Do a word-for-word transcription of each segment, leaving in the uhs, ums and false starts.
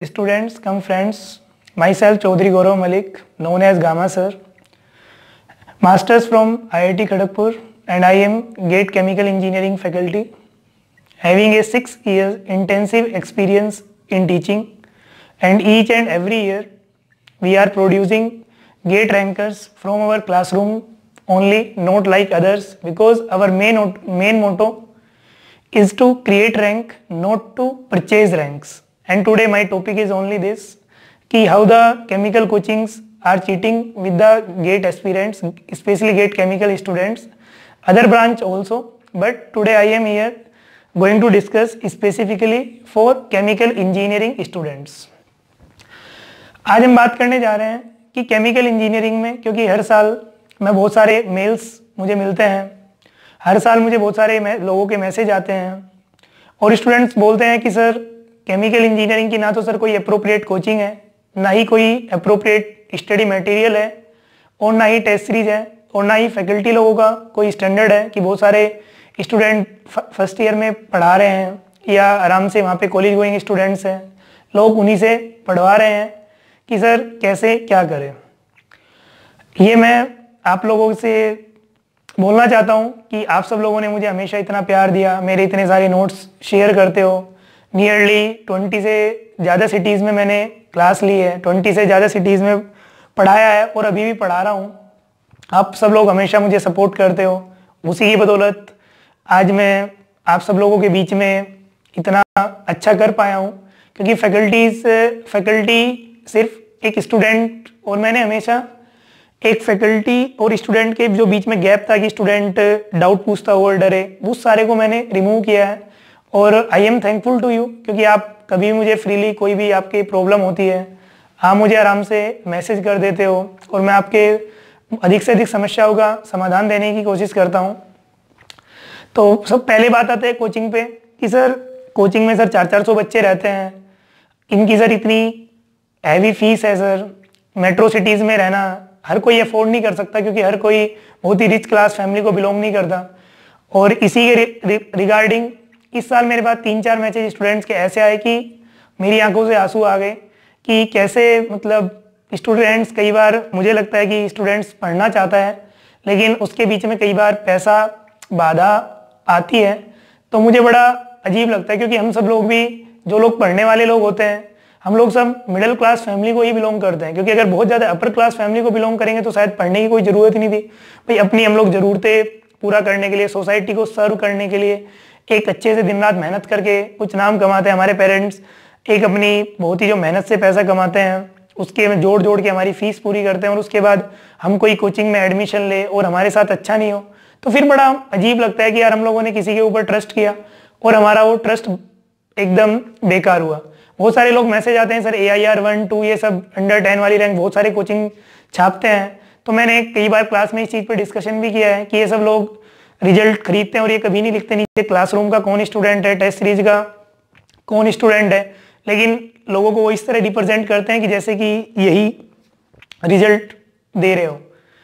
students, come friends. Myself Chaudhary Gaurav Malik, known as Gama sir. Masters from I I T Kharagpur, and I am GATE Chemical Engineering faculty, having a six years intensive experience in teaching, and each and every year we are producing GATE rankers from our classroom only, not like others, because our main main motto is to create rank, not to purchase ranks. And today my topic is only this, कि how the chemical coachings are cheating with the GATE aspirants, especially GATE chemical students, other branch also, but today I am here going to discuss specifically for chemical engineering students. आज हम बात करने जा रहे हैं कि chemical engineering में, क्योंकि हर साल मैं बहुत सारे मेल्स मुझे मिलते हैं, हर साल मुझे बहुत सारे लोगों के मैसेज आते हैं और स्टूडेंट्स बोलते हैं कि सर केमिकल इंजीनियरिंग की ना तो सर कोई अप्रोप्रिएट कोचिंग है, ना ही कोई अप्रोप्रिएट स्टडी मटेरियल है, और ना ही टेस्ट सीरीज है, और ना ही फैकल्टी लोगों का कोई स्टैंडर्ड है कि बहुत सारे स्टूडेंट फर्स्ट ईयर में पढ़ा रहे हैं या आराम से वहाँ पे कॉलेज गोइंग स्टूडेंट्स हैं, लोग उन्हीं से पढ़वा रहे हैं कि सर कैसे क्या करें। ये मैं आप लोगों से बोलना चाहता हूँ कि आप सब लोगों ने मुझे हमेशा इतना प्यार दिया, मेरे इतने सारे नोट्स शेयर करते हो। नियरली ट्वेंटी से ज़्यादा सिटीज़ में मैंने क्लास ली है, ट्वेंटी से ज़्यादा सिटीज़ में पढ़ाया है और अभी भी पढ़ा रहा हूँ। आप सब लोग हमेशा मुझे सपोर्ट करते हो, उसी की बदौलत आज मैं आप सब लोगों के बीच में इतना अच्छा कर पाया हूँ, क्योंकि फैकल्टीज फैकल्टी सिर्फ एक स्टूडेंट, और मैंने हमेशा एक फैकल्टी और स्टूडेंट के जो बीच में गैप था कि स्टूडेंट डाउट पूछता हो और डरे, उस सारे को मैंने रिमूव किया है। और I am thankful to you, क्योंकि आप कभी मुझे फ्रीली कोई भी आपकी प्रॉब्लम होती है आप मुझे आराम से मैसेज कर देते हो और मैं आपके अधिक से अधिक समस्याओं का समाधान देने की कोशिश करता हूँ। तो सब पहले बात आते हैं कोचिंग पे कि सर कोचिंग में सर चार चार सौ बच्चे रहते हैं, इनकी सर इतनी हैवी फीस है, सर मेट्रो सिटीज़ में रहना हर कोई अफोर्ड नहीं कर सकता, क्योंकि हर कोई बहुत ही रिच क्लास फैमिली को बिलोंग नहीं करता। और इसी के रिगार्डिंग इस साल मेरे पास तीन चार मैसेज स्टूडेंट्स के ऐसे आए कि मेरी आंखों से आंसू आ गए कि कैसे, मतलब स्टूडेंट्स, कई बार मुझे लगता है कि स्टूडेंट्स पढ़ना चाहता है लेकिन उसके बीच में कई बार पैसा बाधा आती है, तो मुझे बड़ा अजीब लगता है, क्योंकि हम सब लोग भी जो लोग पढ़ने वाले लोग होते हैं, हम लोग सब मिडिल क्लास फैमिली को ही बिलोंग करते हैं, क्योंकि अगर बहुत ज़्यादा अपर क्लास फैमिली को बिलोंग करेंगे तो शायद पढ़ने की कोई ज़रूरत ही नहीं थी। भाई अपनी हम लोग ज़रूरतें पूरा करने के लिए, सोसाइटी को सर्व करने के लिए एक अच्छे से दिन रात मेहनत करके कुछ नाम कमाते हैं। हमारे पेरेंट्स एक अपनी बहुत ही जो मेहनत से पैसा कमाते हैं उसके में जोड़ जोड़ के हमारी फीस पूरी करते हैं, और उसके बाद हम कोई कोचिंग में एडमिशन ले और हमारे साथ अच्छा नहीं हो तो फिर बड़ा अजीब लगता है कि यार हम लोगों ने किसी के ऊपर ट्रस्ट किया और हमारा वो ट्रस्ट एकदम बेकार हुआ। बहुत सारे लोग मैसेज आते हैं sir AIR one two ये सब अंडर टेन वाली रैंक बहुत सारे कोचिंग छापते हैं, तो मैंने कई बार क्लास में इस चीज़ पर डिस्कशन भी किया है कि ये सब लोग रिजल्ट खरीदते हैं और ये कभी नहीं लिखते नीचे क्लासरूम का कौन स्टूडेंट है, टेस्ट सीरीज का कौन स्टूडेंट है, लेकिन लोगों को वो इस तरह रिप्रेजेंट करते हैं कि जैसे कि यही रिजल्ट दे रहे हो।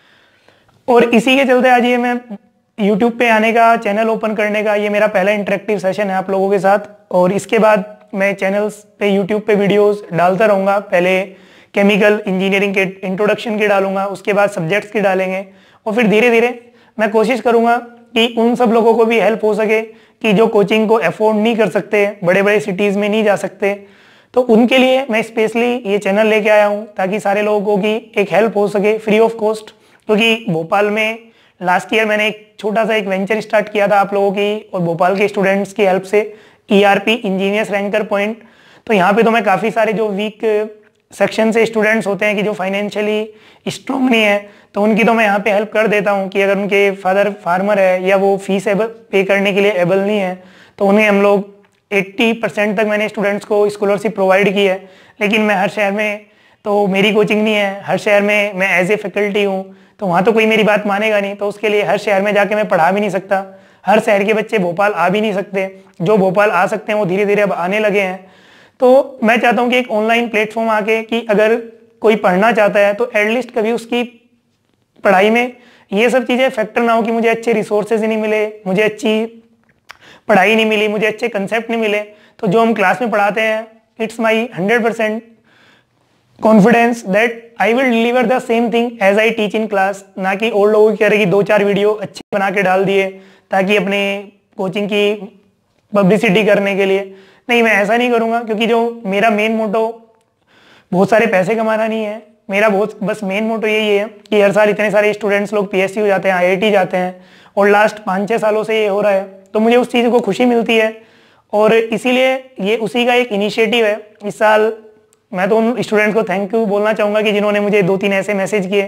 और इसी के चलते आज ये मैं यूट्यूब पे आने का, चैनल ओपन करने का, ये मेरा पहला इंटरेक्टिव सेशन है आप लोगों के साथ, और इसके बाद मैं चैनल्स पे यूट्यूब पे वीडियोस डालता रहूँगा। पहले केमिकल इंजीनियरिंग के इंट्रोडक्शन के डालूंगा, उसके बाद सब्जेक्ट्स के डालेंगे, और फिर धीरे धीरे मैं कोशिश करूँगा कि उन सब लोगों को भी हेल्प हो सके कि जो कोचिंग को अफोर्ड नहीं कर सकते, बड़े बड़े सिटीज़ में नहीं जा सकते, तो उनके लिए मैं स्पेशली ये चैनल लेके आया हूँ ताकि सारे लोगों की एक हेल्प हो सके फ्री ऑफ कॉस्ट। क्योंकि भोपाल में लास्ट ईयर मैंने एक छोटा सा एक वेंचर स्टार्ट किया था आप लोगों की और भोपाल के स्टूडेंट्स की हेल्प से, E R P engineers ranker point. तो यहाँ पे तो मैं काफ़ी सारे जो वीक सेक्शन से स्टूडेंट्स होते हैं कि जो फाइनेंशियली स्ट्रॉन्ग नहीं है, तो उनकी तो मैं यहाँ पे हेल्प कर देता हूँ कि अगर उनके फादर फार्मर है या वो फीस पे करने के लिए एबल नहीं है, तो उन्हें हम लोग अस्सी परसेंट तक मैंने स्टूडेंट्स को स्कॉलरशिप प्रोवाइड की है। लेकिन मैं हर शहर में, तो मेरी कोचिंग नहीं है, हर शहर में मैं एज ए फैकल्टी हूँ, तो वहाँ तो कोई मेरी बात मानेगा नहीं, तो उसके लिए हर शहर में जाके मैं पढ़ा भी नहीं सकता, हर शहर के बच्चे भोपाल आ भी नहीं सकते, जो भोपाल आ सकते हैं वो धीरे धीरे अब आने लगे हैं। तो मैं चाहता हूँ कि एक ऑनलाइन प्लेटफॉर्म आके कि अगर कोई पढ़ना चाहता है तो एटलीस्ट कभी उसकी पढ़ाई में ये सब चीज़ें फैक्टर ना हो कि मुझे अच्छे रिसोर्सेज नहीं मिले, मुझे अच्छी पढ़ाई नहीं मिली, मुझे अच्छे कंसेप्ट नहीं मिले, तो जो हम क्लास में पढ़ाते हैं it's my hundred percent confidence that I will deliver the same thing as I teach in class. ना कि और लोगों की कह रहे कि दो चार वीडियो अच्छे बना के डाल दिए ताकि अपने कोचिंग की पब्लिसिटी करने के लिए। नहीं, मैं ऐसा नहीं करूँगा, क्योंकि जो मेरा मेन मोटो बहुत सारे पैसे कमाना नहीं है। मेरा बहुत बस मेन मोटो यही है कि हर साल इतने सारे स्टूडेंट्स लोग पीएसयू जाते हैं, आईआईटी जाते हैं, और लास्ट पाँच छः सालों से ये हो रहा है, तो मुझे उस चीज़ को खुशी मिलती है। और इसीलिए ये उसी का एक इनिशिएटिव है। इस साल मैं तो उन स्टूडेंट्स को थैंक यू बोलना चाहूँगा कि जिन्होंने मुझे दो तीन ऐसे मैसेज किए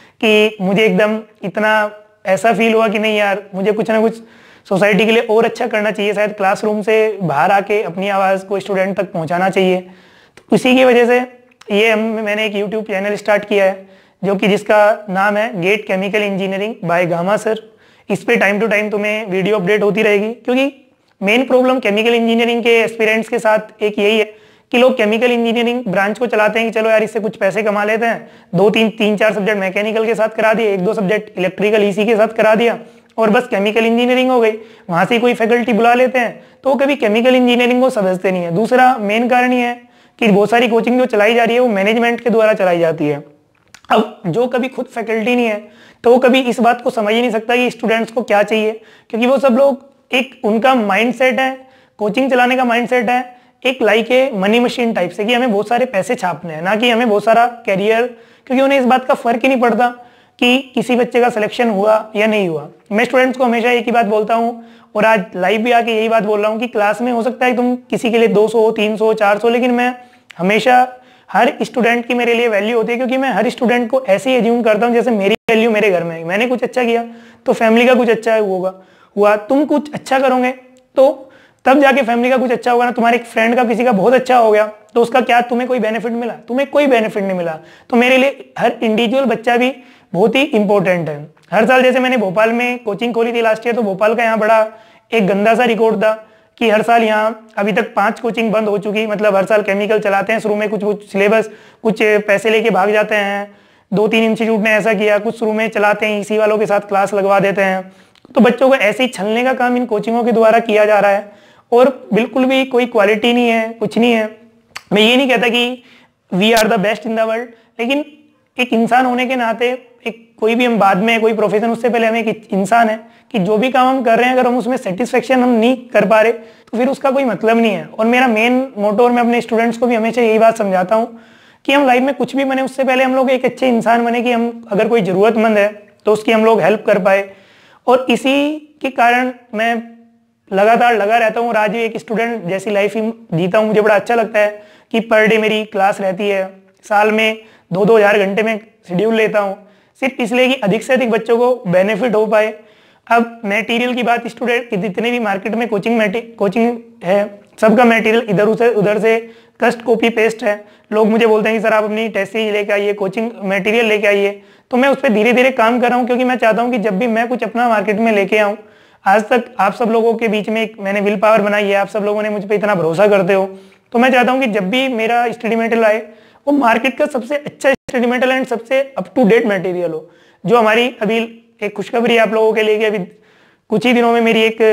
कि मुझे एकदम इतना ऐसा फील हुआ कि नहीं यार, मुझे कुछ ना कुछ सोसाइटी के लिए और अच्छा करना चाहिए, शायद क्लासरूम से बाहर आके अपनी आवाज़ को स्टूडेंट तक पहुँचाना चाहिए। तो इसी की वजह से ये हम मैंने एक यूट्यूब चैनल स्टार्ट किया है, जो कि जिसका नाम है GATE chemical engineering by gamma sir. इस पे टाइम टू टाइम तुम्हें वीडियो अपडेट होती रहेगी, क्योंकि मेन प्रॉब्लम केमिकल इंजीनियरिंग के एस्पिरेंट्स के साथ एक यही है कि लोग केमिकल इंजीनियरिंग ब्रांच को चलाते हैं कि चलो यार इससे कुछ पैसे कमा लेते हैं, दो तीन तीन चार सब्जेक्ट मैकेनिकल के साथ करा दिए, एक दो सब्जेक्ट इलेक्ट्रिकल ईसी के साथ करा दिया, और बस केमिकल इंजीनियरिंग हो गई। वहां से कोई फैकल्टी बुला लेते हैं, तो वो कभी केमिकल इंजीनियरिंग को समझते नहीं है। दूसरा मेन कारण ये है कि बहुत सारी कोचिंग जो चलाई जा रही है वो मैनेजमेंट के द्वारा चलाई जाती है। अब जो कभी खुद फैकल्टी नहीं है, तो वो कभी इस बात को समझ ही नहीं सकता कि स्टूडेंट्स को क्या चाहिए, क्योंकि वो सब लोग एक उनका माइंडसेट है, कोचिंग चलाने का माइंडसेट है एक like a money machine type से, कि हमें बहुत सारे पैसे छापने हैं, ना कि हमें बहुत सारा कैरियर। क्योंकि उन्हें इस बात का फर्क ही नहीं पड़ता कि किसी बच्चे का सिलेक्शन हुआ या नहीं हुआ। मैं स्टूडेंट्स को हमेशा एक ही बात बोलता हूँ, और आज लाइव भी आके यही बात बोल रहा हूँ कि क्लास में हो सकता है तुम किसी के लिए दो सौ, तीन सौ, चार सौ, लेकिन मैं हमेशा हर स्टूडेंट की मेरे लिए वैल्यू होती है, क्योंकि मैं हर स्टूडेंट को ऐसे ही एज्यूम करता हूँ जैसे मेरी वैल्यू मेरे घर में है। मैंने कुछ अच्छा किया तो फैमिली का कुछ अच्छा होगा हुआ, तुम कुछ अच्छा करोगे तो तब जाके फैमिली का कुछ अच्छा होगा ना। तुम्हारे एक फ्रेंड का किसी का बहुत अच्छा हो गया तो उसका क्या तुम्हें कोई बेनिफिट मिला? तुम्हें कोई बेनिफिट नहीं मिला। तो मेरे लिए हर इंडिविजुअल बच्चा भी बहुत ही इंपॉर्टेंट है। हर साल जैसे मैंने भोपाल में कोचिंग खोली थी लास्ट ईयर, तो भोपाल का यहाँ बड़ा एक गंदा सा रिकॉर्ड था कि हर साल यहाँ अभी तक पांच कोचिंग बंद हो चुकी। मतलब हर साल केमिकल चलाते हैं, शुरू में कुछ कुछ सिलेबस कुछ पैसे लेके भाग जाते हैं। दो तीन इंस्टीट्यूट ने ऐसा किया, कुछ शुरू में चलाते हैं, इसी वालों के साथ क्लास लगवा देते हैं। तो बच्चों को ऐसे ही छलने का काम इन कोचिंगों के द्वारा किया जा रहा है, और बिल्कुल भी कोई क्वालिटी नहीं है, कुछ नहीं है। मैं ये नहीं कहता कि we are the best in the world, लेकिन एक इंसान होने के नाते, एक कोई भी हम बाद में कोई प्रोफेशन, उससे पहले हम एक इंसान है कि जो भी काम हम कर रहे हैं अगर हम उसमें सेटिस्फेक्शन हम नहीं कर पा रहे तो फिर उसका कोई मतलब नहीं है। और मेरा मेन मोटो, और मैं अपने स्टूडेंट्स को भी हमेशा यही बात समझाता हूँ कि हम लाइफ में कुछ भी बने उससे पहले हम लोग एक अच्छे इंसान बने, कि हम अगर कोई ज़रूरतमंद है तो उसकी हम लोग हेल्प कर पाए। और इसी के कारण मैं लगातार लगा रहता हूँ और आज भी एक स्टूडेंट जैसी लाइफ ही जीता हूँ। मुझे बड़ा अच्छा लगता है कि पर डे मेरी क्लास रहती है, साल में दो दो हज़ार घंटे में शेड्यूल लेता हूँ, सिर्फ इसलिए कि अधिक से अधिक बच्चों को बेनिफिट हो पाए। अब मटेरियल की बात, स्टूडेंट की जितने भी मार्केट में कोचिंग कोचिंग है, सबका मटेरियल इधर उधर उधर से कस्ट कॉपी पेस्ट है। लोग मुझे बोलते हैं कि सर आप अपनी टेस्ट सीरीज लेके आइए, कोचिंग मटेरियल लेके आइए, तो मैं उस पर धीरे धीरे काम कर रहा हूँ, क्योंकि मैं चाहता हूँ कि जब भी मैं कुछ अपना मार्केट में लेके आऊँ, आज तक आप सब लोगों के बीच में एक मैंने विल पावर बनाई है, आप सब लोगों ने मुझ पर इतना भरोसा करते हो, तो मैं चाहता हूँ कि जब भी मेरा स्टडी मटेरियल आए वो मार्केट का सबसे अच्छा स्टडी मटेरियल एंड सबसे अप टू डेट मटेरियल हो। जो हमारी अभी एक खुशखबरी आप लोगों के लिए कि अभी कुछ ही दिनों में मेरी एक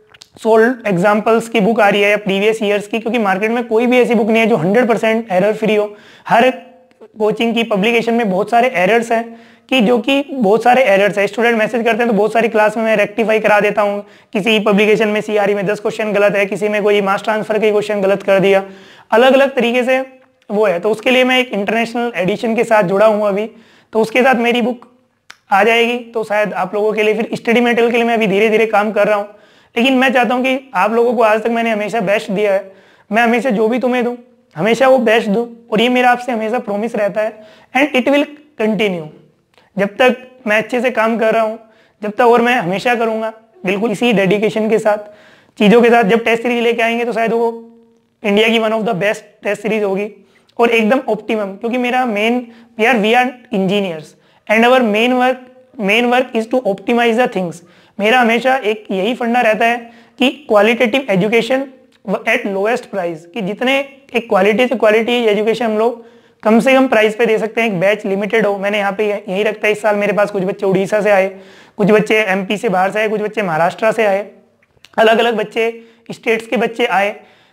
सोल्ड एग्जाम्पल्स की बुक आ रही है प्रीवियस ईयर्स की, क्योंकि मार्केट में कोई भी ऐसी बुक नहीं है जो हंड्रेड परसेंट एरर फ्री हो। हर कोचिंग की पब्लिकेशन में बहुत सारे एरर्स हैं, कि जो कि बहुत सारे एरर्स है। स्टूडेंट मैसेज करते हैं तो बहुत सारी क्लास में मैं रेक्टिफाई करा देता हूँ। किसी पब्लिकेशन में सीआरई में दस क्वेश्चन गलत है, किसी में कोई मास ट्रांसफर के क्वेश्चन गलत कर दिया, अलग अलग तरीके से वो है। तो उसके लिए मैं एक इंटरनेशनल एडिशन के साथ जुड़ा हूँ अभी, तो उसके साथ मेरी बुक आ जाएगी, तो शायद आप लोगों के लिए फिर स्टडी मटेरियल के लिए मैं अभी धीरे धीरे काम कर रहा हूँ। लेकिन मैं चाहता हूँ कि आप लोगों को आज तक मैंने हमेशा बेस्ट दिया है, मैं हमेशा जो भी तुम्हें दूँ हमेशा वो बेस्ट दूँ, और ये मेरा आपसे हमेशा प्रॉमिस रहता है, एंड इट विल कंटिन्यू। जब तक मैं अच्छे से काम कर रहा हूँ, जब तक, और मैं हमेशा करूँगा बिल्कुल इसी डेडिकेशन के साथ, चीज़ों के साथ। जब टेस्ट सीरीज लेके आएंगे तो शायद वो इंडिया की one of the best test series होगी, और एकदम ऑप्टिमम, क्योंकि मेरा main we are we are engineers and our main work main work is to optimize the things. मेरा हमेशा एक यही फंडा रहता है कि qualitative education at lowest price, कि जितने एक क्वालिटी से क्वालिटी एजुकेशन हम लोग कम से कम प्राइस पे दे सकते हैं। एक बैच लिमिटेड हो, मैंने यहाँ पे यही रखता है। इस साल मेरे पास कुछ बच्चे उड़ीसा से आए, कुछ बच्चे एमपी से बाहर से आए, कुछ बच्चे महाराष्ट्र से आए, अलग अलग बच्चे स्टेट्स के बच्चे आए।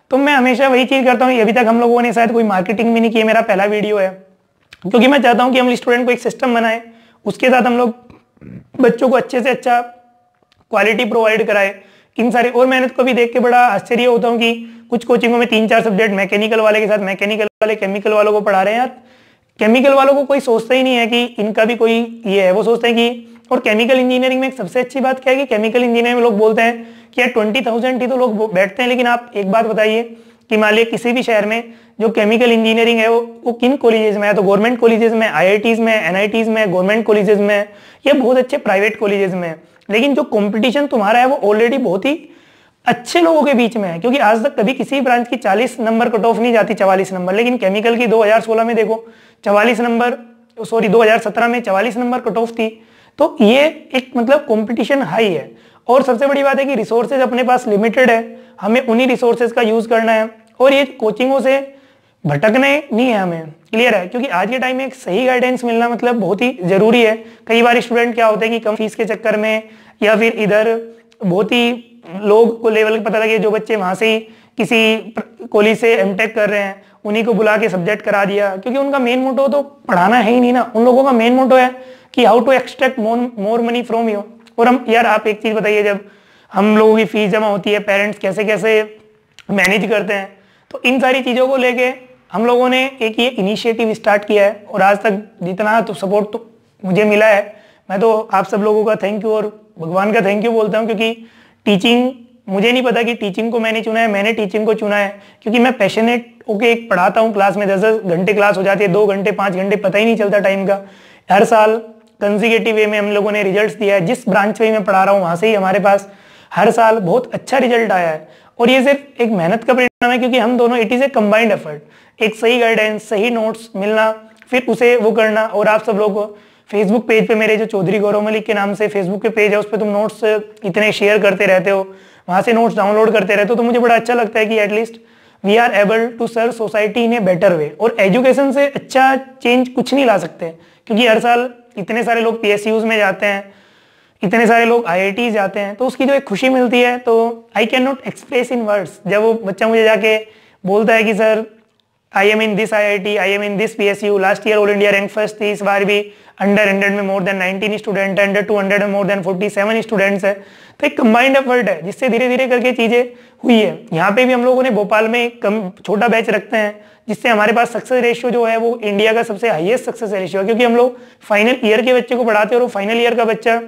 तो मैं हमेशा वही चीज़ करता हूँ, अभी तक हम लोगों ने शायद कोई मार्केटिंग भी नहीं की, मेरा पहला वीडियो है, क्योंकि मैं चाहता हूँ कि हम स्टूडेंट को एक सिस्टम बनाएं, उसके साथ हम लोग बच्चों को अच्छे से अच्छा क्वालिटी प्रोवाइड कराए इन सारे। और मैंने तो कभी देख के बड़ा आश्चर्य होता हूँ कि कुछ कोचिंगों में तीन चार सब्जेक्ट मैकेनिकल वाले के साथ मैकेनिकल वाले केमिकल वालों को पढ़ा रहे हैं। यार केमिकल वालों को कोई सोचता ही नहीं है कि इनका भी कोई ये है, वो सोचते हैं कि, और केमिकल इंजीनियरिंग में एक सबसे अच्छी बात क्या है कि केमिकल इंजीनियरिंग में लोग बोलते हैं कि यार ट्वेंटी थाउजेंड ही तो लोग बैठते हैं, लेकिन आप एक बात बताइए कि मान लिया किसी भी शहर में जो केमिकल इंजीनियरिंग है वो, वो किन कॉलेजेस में है, तो गवर्नमेंट कॉलेजेस में, आई आई टीज में, एन आई टीज में, गवर्नमेंट कॉलेजेस में, या बहुत अच्छे प्राइवेट कॉलेजेस में। लेकिन जो कंपटीशन तुम्हारा है वो ऑलरेडी बहुत ही अच्छे लोगों के बीच में है, क्योंकि आज तक कभी किसी ब्रांच की चालीस नंबर कट ऑफ नहीं जाती, चवालीस नंबर, लेकिन केमिकल की दो हज़ार सोलह में देखो चवालीस नंबर, सॉरी दो हज़ार सत्रह में चवालीस नंबर कट ऑफ थी। तो ये एक मतलब कंपटीशन हाई है। और सबसे बड़ी बात है कि रिसोर्सेज अपने पास लिमिटेड है, हमें उन्हीं रिसोर्सेज का यूज करना है, और ये कोचिंगों से भटकने नहीं है हमें, क्लियर है, क्योंकि आज के टाइम में एक सही गाइडेंस मिलना मतलब बहुत ही जरूरी है। कई बार स्टूडेंट क्या होते हैं कि कम फीस के चक्कर में, या फिर इधर बहुत ही लोग को लेवल पता लगे जो बच्चे वहां से ही किसी कॉलेज से एमटेक कर रहे हैं, उन्हीं को बुला के सब्जेक्ट करा दिया, क्योंकि उनका मेन मोटो तो पढ़ाना है ही नहीं ना। उन लोगों का मेन मोटो है कि how to extract more money from you. और हम यार आप एक चीज बताइए, जब हम लोगों की फीस जमा होती है, पेरेंट्स कैसे कैसे मैनेज करते हैं, तो इन सारी चीजों को लेके हम लोगों ने एक ये इनिशिएटिव स्टार्ट किया है, और आज तक जितना तो सपोर्ट तो मुझे मिला है, मैं तो आप सब लोगों का थैंक यू और भगवान का थैंक यू बोलता हूँ, क्योंकि टीचिंग, मुझे नहीं पता कि टीचिंग को मैंने चुना है, मैंने टीचिंग को चुना है, क्योंकि मैं पैशनेट होके एक पढ़ाता हूँ। क्लास में दस दस घंटे क्लास हो जाती है, दो घंटे पाँच घंटे पता ही नहीं चलता टाइम का। हर साल कंसेक्यूटिव वे में हम लोगों ने रिजल्ट्स दिया है, जिस ब्रांच में मैं पढ़ा रहा हूँ वहाँ से ही हमारे पास हर साल बहुत अच्छा रिजल्ट आया है। और ये सिर्फ एक मेहनत का परिणाम है, क्योंकि हम दोनों, it is a combined effort, एक सही गाइडेंस, सही नोट्स मिलना, फिर उसे वो करना। और आप सब लोग फेसबुक पेज पे, मेरे जो चौधरी गौरव मलिक के नाम से फेसबुक पे पेज है, उस पर तुम नोट्स इतने शेयर करते रहते हो, वहां से नोट्स डाउनलोड करते रहते हो, तो मुझे बड़ा अच्छा लगता है कि at least we are able to serve society in a better way. और एजुकेशन से अच्छा चेंज कुछ नहीं ला सकते, क्योंकि हर साल इतने सारे लोग पी एस यूज में जाते हैं, इतने सारे लोग आई आई टी जाते हैं, तो उसकी जो एक खुशी मिलती है, तो I can not express in words. जब वो बच्चा मुझे जाके बोलता है कि sir I am in this IIT, I am in this PSU, last year all India rank first थी, इस बार भी अंडर हंड्रेड में मोर देन नाइनटीन स्टूडेंट है, अंडर टू हंड्रेड में more than forty seven students है। तो एक कंबाइंड एफर्ट है, जिससे धीरे धीरे करके चीजें हुई है। यहाँ पे भी हम लोगों ने भोपाल में कम छोटा बैच रखते हैं, जिससे हमारे पास सक्सेस रेशियो जो है वो इंडिया का सबसे हाईएस्ट सक्सेस रेशियो है, क्योंकि हम लोग फाइनल ईयर के बच्चे को पढ़ाते हैं, और फाइनल ईयर का बच्चा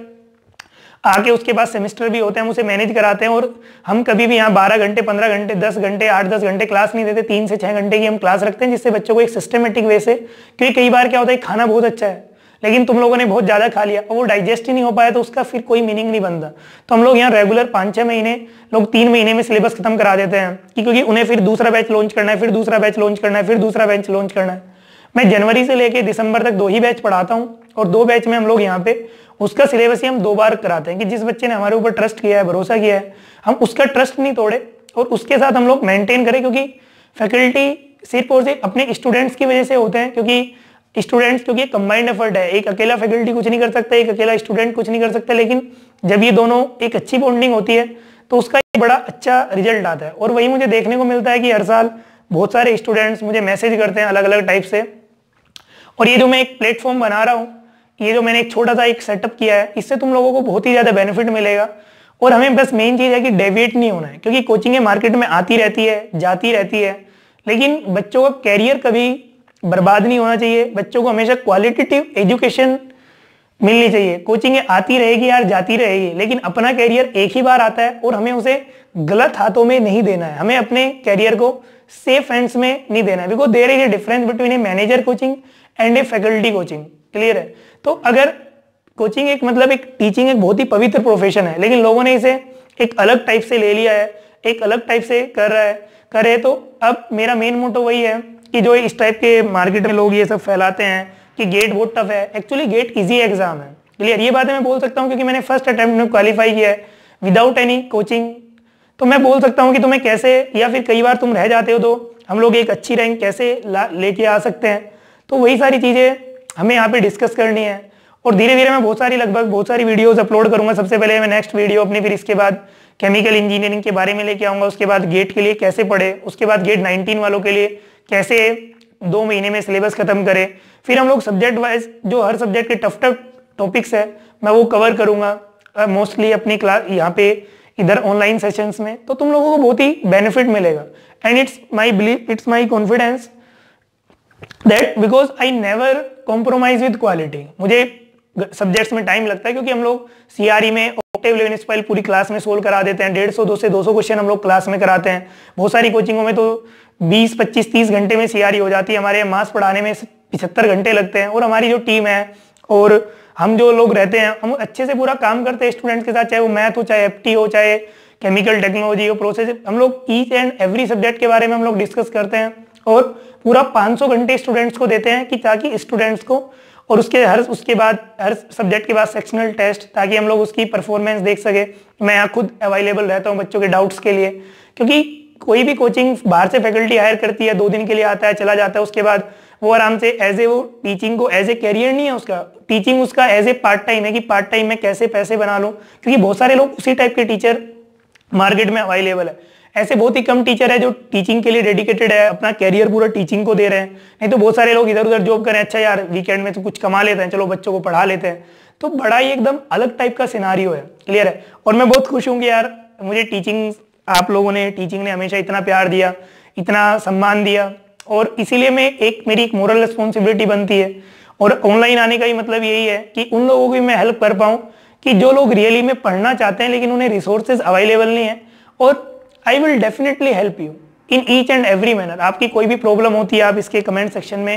आके उसके बाद सेमेस्टर भी होते हैं, हम उसे मैनेज कराते हैं। और हम कभी भी यहाँ बारह घंटे, पंद्रह घंटे, दस घंटे, आठ दस घंटे क्लास नहीं देते, तीन से छह घंटे की हम क्लास रखते हैं, जिससे बच्चों को एक सिस्टमेटिक वे से, क्योंकि कई बार क्या होता है खाना बहुत अच्छा है लेकिन तुम लोगों ने बहुत ज्यादा खा लिया और वो डाइजेस्ट ही नहीं हो पाया, तो उसका फिर कोई मीनिंग नहीं बनता। तो हम लोग यहाँ रेगुलर पाँच छह महीने, लोग तीन महीने में सिलेबस खत्म करा देते हैं, कि क्योंकि उन्हें फिर दूसरा बैच लॉन्च करना है, फिर दूसरा बैच लॉन्च करना है, फिर दूसरा बैच लॉन्च करना है। मैं जनवरी से लेके दिसंबर तक दो ही बैच पढ़ाता हूँ, और दो बैच में हम लोग यहाँ पे उसका सिलेबस ही हम दो बार कराते हैं, कि जिस बच्चे ने हमारे ऊपर ट्रस्ट किया है, भरोसा किया है, हम उसका ट्रस्ट नहीं तोड़े और उसके साथ हम लोग मेंटेन करें। क्योंकि फैकल्टी सिर्फ और सिर्फ अपने स्टूडेंट्स की वजह से होते हैं, क्योंकि स्टूडेंट्स, क्योंकि कंबाइंड एफर्ट है, एक अकेला फैकल्टी कुछ नहीं कर सकता, एक अकेला स्टूडेंट कुछ नहीं कर सकता, लेकिन जब ये दोनों एक अच्छी बॉन्डिंग होती है तो उसका एक बड़ा अच्छा रिजल्ट आता है। और वही मुझे देखने को मिलता है कि हर साल बहुत सारे स्टूडेंट्स मुझे मैसेज करते हैं अलग अलग टाइप से। और ये जो मैं एक प्लेटफॉर्म बना रहा हूँ, ये जो मैंने एक छोटा सा एक सेटअप किया है, इससे तुम लोगों को बहुत ही ज्यादा बेनिफिट मिलेगा। और हमें बस मेन चीज है कि डेविएट नहीं होना है, क्योंकि कोचिंग मार्केट में आती रहती है, जाती रहती है, लेकिन बच्चों का कैरियर कभी बर्बाद नहीं होना चाहिए। बच्चों को हमेशा क्वालिटेटिव एजुकेशन मिलनी चाहिए। कोचिंग आती रहेगी यार, जाती रहेगी, लेकिन अपना कैरियर एक ही बार आता है और हमें उसे गलत हाथों में नहीं देना है। हमें अपने कैरियर को सेफ हैंड्स में नहीं देना है, because there is a difference between a manager coaching and a faculty coaching. Clear है? तो अगर कोचिंग एक मतलब एक टीचिंग एक बहुत ही पवित्र प्रोफेशन है, लेकिन लोगों ने इसे एक अलग टाइप से ले लिया है, एक अलग टाइप से कर रहा है करे तो अब मेरा मेन मोटो वही है कि जो इस टाइप के मार्केट में लोग ये सब फैलाते हैं कि गेट बहुत टफ है, एक्चुअली गेट इजी एग्जाम है। क्लियर? ये बातें मैं बोल सकता हूँ क्योंकि मैंने फर्स्ट अटेम्प्ट में क्वालिफाई किया है विदाउट एनी कोचिंग। तो मैं बोल सकता हूँ कि तुम्हें कैसे, या फिर कई बार तुम रह जाते हो तो हम लोग एक अच्छी रैंक कैसे लेके आ सकते हैं। तो वही सारी चीजें हमें यहाँ पे डिस्कस करनी है। और धीरे धीरे मैं बहुत सारी लगभग बहुत सारी वीडियोस अपलोड करूंगा। सबसे पहले मैं नेक्स्ट वीडियो अपनी, फिर इसके बाद केमिकल इंजीनियरिंग के बारे में लेके आऊंगा, उसके बाद गेट के लिए कैसे पढ़े, उसके बाद गेट नाइनटीन वालों के लिए कैसे दो महीने में सिलेबस खत्म करें, फिर हम लोग सब्जेक्ट वाइज जो हर सब्जेक्ट के टफ टफ टॉपिक्स है मैं वो कवर करूंगा मोस्टली अपनी क्लास यहाँ पे इधर ऑनलाइन सेशंस में। तो तुम लोगों को बहुत ही बेनिफिट मिलेगा and it's my belief, it's my confidence that because I never compromise with quality. मुझे सब्जेक्ट्स में टाइम लगता है क्योंकि हम लोग सीआरई में ऑक्टेव इलेवन स्पाइल पूरी क्लास में सोल्व करा देते हैं, डेढ़ सौ दो से दो सौ क्वेश्चन हम लोग क्लास में कराते हैं। बहुत सारी कोचिंगों में तो बीस पच्चीस तीस घंटे में सीआरई हो जाती है, हमारे यहाँ मास पढ़ाने में पचहत्तर घंटे लगते हैं। और हमारी जो टीम है और हम जो लोग रहते हैं हम अच्छे से पूरा काम करते हैं स्टूडेंट्स के साथ, चाहे वो मैथ हो, चाहे एफटी हो, चाहे केमिकल टेक्नोलॉजी हो, प्रोसेस। हम लोग ईच एंड एवरी सब्जेक्ट के बारे में हम लोग डिस्कस करते हैं और पूरा पाँच सौ घंटे स्टूडेंट्स को देते हैं कि ताकि स्टूडेंट्स को, और उसके हर उसके बाद हर सब्जेक्ट के बाद सेक्शनल टेस्ट, ताकि हम लोग उसकी परफॉर्मेंस देख सके। मैं यहाँ खुद अवेलेबल रहता हूँ बच्चों के डाउट्स के लिए, क्योंकि कोई भी कोचिंग बाहर से फैकल्टी हायर करती है, दो दिन के लिए आता है चला जाता है, उसके बाद वो आराम से एज ए वो टीचिंग को एज ए कैरियर नहीं है उसका, टीचिंग उसका एज ए पार्ट टाइम है कि पार्ट टाइम में कैसे पैसे बना लूं। क्योंकि बहुत सारे लोग उसी टाइप के टीचर मार्केट में अवेलेबल है, ऐसे बहुत ही कम टीचर है जो टीचिंग के लिए डेडिकेटेड है, अपना कैरियर पूरा टीचिंग को दे रहे हैं। नहीं तो बहुत सारे लोग इधर उधर जॉब करें, अच्छा यार वीकेंड में तो कुछ कमा लेते हैं, चलो बच्चों को पढ़ा लेते हैं। तो बड़ा ही एकदम अलग टाइप का सिनारियो है, क्लियर है। और मैं बहुत खुश हूँ कि यार मुझे टीचिंग, आप लोगों ने, टीचिंग ने हमेशा इतना प्यार दिया, इतना सम्मान दिया, और इसीलिए मैं एक मेरी एक मोरल रिस्पॉन्सिबिलिटी बनती है। और ऑनलाइन आने का ही मतलब यही है कि उन लोगों की मैं हेल्प कर पाऊँ कि जो लोग रियली में पढ़ना चाहते हैं लेकिन उन्हें रिसोर्सेज अवेलेबल नहीं है, और I will definitely help you in each and every manner. आपकी कोई भी प्रॉब्लम होती है आप इसके कमेंट सेक्शन में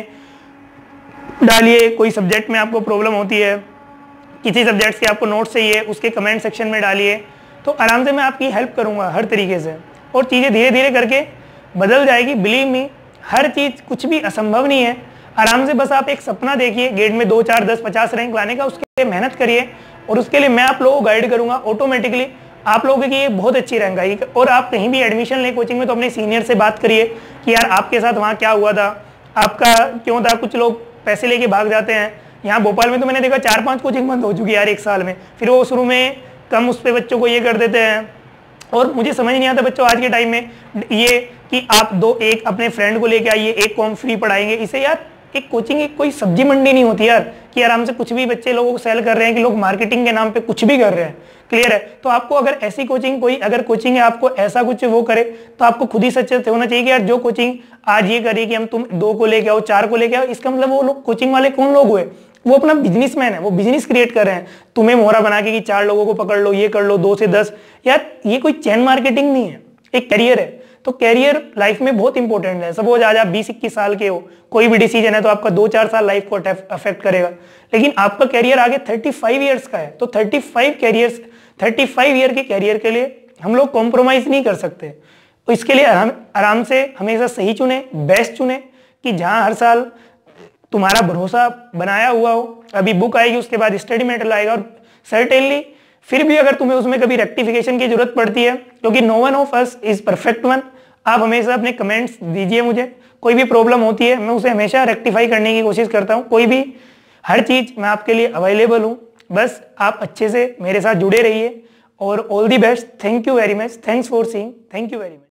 डालिए। कोई सब्जेक्ट में आपको प्रॉब्लम होती है, किसी सब्जेक्ट के आपको नोट्स चाहिए, उसके कमेंट सेक्शन में डालिए, तो आराम से मैं आपकी हेल्प करूंगा हर तरीके से। और चीज़ें धीरे धीरे करके बदल जाएगी, बिलीव मी। हर चीज़, कुछ भी असंभव नहीं है। आराम से बस आप एक सपना देखिए गेट में दो चार दस पचास रैंक लाने का, उसके लिए मेहनत करिए और उसके लिए मैं आप लोगों को गाइड करूंगा। ऑटोमेटिकली आप लोगों की ये बहुत अच्छी रैंक आएगी। और आप कहीं भी एडमिशन लें कोचिंग में तो अपने सीनियर से बात करिए कि यार आपके साथ वहाँ क्या हुआ था, आपका क्यों था। कुछ लोग पैसे लेके भाग जाते हैं। यहाँ भोपाल में तो मैंने देखा चार पांच कोचिंग बंद हो चुकी है यार एक साल में, फिर वो शुरू में कम उस पर बच्चों को ये कर देते हैं। और मुझे समझ नहीं आता बच्चों आज के टाइम में ये कि आप दो एक अपने फ्रेंड को लेके आइए, एक कॉम फ्री पढ़ाएंगे। इसे यार एक कोचिंग एक कोई सब्जी मंडी नहीं होती यार कि आराम से कुछ भी बच्चे लोगों को सेल कर रहे हैं, कि लोग मार्केटिंग के नाम पे कुछ भी कर रहे हैं, क्लियर है। तो आपको अगर ऐसी कोचिंग, कोई अगर कोचिंग है आपको ऐसा कुछ वो करे, तो आपको खुद ही सचेत होना चाहिए कि यार जो कोचिंग आज ये करे कि हम तुम दो को लेके आओ, चार को लेके आओ, इसका मतलब वो लोग कोचिंग वाले कौन लोग हुए, वो अपना बिजनेसमैन है, वो बिजनेस क्रिएट कर रहे हैं। तुम्हें मोहरा बना के कि चार लोगों को पकड़ लो, ये कर लो, दो से दस, यार ये कोई चैन मार्केटिंग नहीं है, एक कैरियर है। तो कैरियर लाइफ में बहुत इंपॉर्टेंट है। सपोज आज आप बीस इक्कीस साल के हो, कोई भी डिसीजन है तो आपका दो चार साल लाइफ को अफेक्ट करेगा, लेकिन आपका कैरियर आगे पैंतीस इयर्स का है। तो पैंतीस कैरियर्स पैंतीस ईयर के कैरियर के लिए हम लोग कॉम्प्रोमाइज नहीं कर सकते। तो इसके लिए आराम आराम से हमेशा सही चुने, बेस्ट चुने, कि जहां हर साल तुम्हारा भरोसा बनाया हुआ हो। अभी बुक आएगी, उसके बाद स्टडी मेटेरियल आएगा, और सर्टेनली फिर भी अगर तुम्हें उसमें कभी रेक्टिफिकेशन की जरूरत पड़ती है, क्योंकि no one of us is perfect one, आप हमेशा अपने कमेंट्स दीजिए मुझे। कोई भी प्रॉब्लम होती है मैं उसे हमेशा रेक्टिफाई करने की कोशिश करता हूँ। कोई भी हर चीज मैं आपके लिए अवेलेबल हूँ, बस आप अच्छे से मेरे साथ जुड़े रहिए। और all the best. Thank you very much. Thanks for seeing. Thank you very much.